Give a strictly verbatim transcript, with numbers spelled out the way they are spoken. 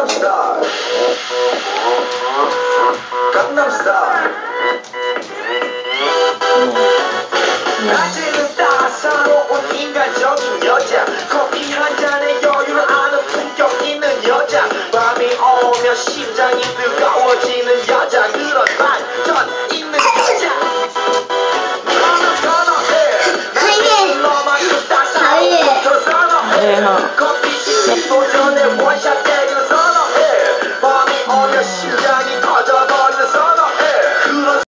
강남스타일 강남스타일 낮에는 따사로운 인간적인 여자 커피 한 잔에 여유를 아는 품격 있는 여자 밤이 오면 심장이 뜨거워지는 여자 그런 반전 있는 여자 너는 선호해 나는 너만큼 따사로운 더 선호해 커피 시키고 전에 원샷